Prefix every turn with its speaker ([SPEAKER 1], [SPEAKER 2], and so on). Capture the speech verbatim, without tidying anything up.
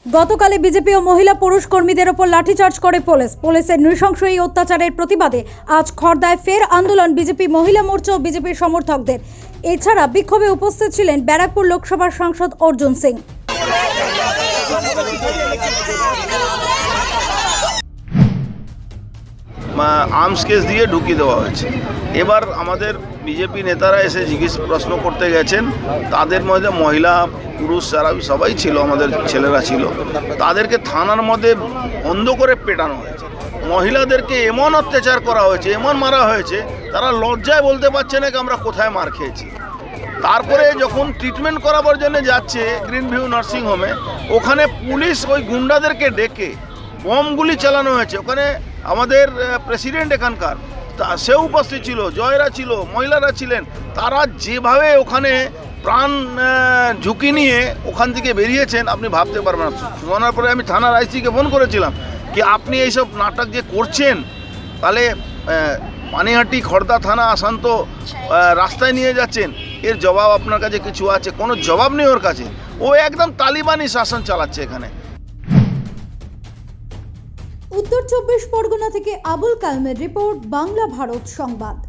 [SPEAKER 1] গতকালে BJP ও মহিলা পুরুষ কর্মীদের ওপর লাঠিচার্জ করে পুলিশ পুলিশের নৃশংস এই অত্যাচারের প্রতিবাদে আজ খড়দায় ফের আন্দোলন বিজেপি মহিলা মোর্চা ও বিজেপির সমর্থকদের। এছাড়া বিক্ষোভে উপস্থিত ছিলেন ব্যারাকপুর লোকসভার সাংসদ অর্জুন সিং।
[SPEAKER 2] আর্মস কেস দিয়ে ঢুকিয়ে দেওয়া হয়েছে। এবার আমাদের বিজেপি নেতারা এসে জিজ্ঞেস প্রশ্ন করতে গেছেন, তাদের মধ্যে মহিলা পুরুষ যারা সবাই ছিল, আমাদের ছেলেরা ছিল, তাদেরকে থানার মধ্যে বন্ধ করে পেটানো হয়েছে। মহিলাদেরকে এমন অত্যাচার করা হয়েছে, এমন মারা হয়েছে, তারা লজ্জায় বলতে পারছে না আমরা কোথায় মার খেয়েছি। তারপরে যখন ট্রিটমেন্ট করাবার জন্য যাচ্ছে গ্রিন ভিউ নার্সিং হোমে, ওখানে পুলিশ ওই গুন্ডাদেরকে ডেকে বমগুলি চালানো হয়েছে। ওখানে আমাদের প্রেসিডেন্ট এখানকার সেও উপস্থিত ছিল, জয়রা ছিল, মহিলারা ছিলেন। তারা যেভাবে ওখানে প্রাণ ঝুঁকি নিয়ে ওখান থেকে বেরিয়েছেন আপনি ভাবতে পারবেন না। শোনার পরে আমি থানার আইসিকে ফোন করেছিলাম কি আপনি এইসব নাটক যে করছেন, তাহলে পানিহাটি খড়দা থানা আসান্ত রাস্তায় নিয়ে যাচ্ছেন, এর জবাব আপনার কাছে কিছু আছে? কোনো জবাব নেই ওর কাছে। ও একদম তালিবানি শাসন চালাচ্ছে এখানে।
[SPEAKER 1] উত্তর চব্বিশ পরগনা থেকে আবুল কালামের রিপোর্ট, বাংলা ভারত সংবাদ।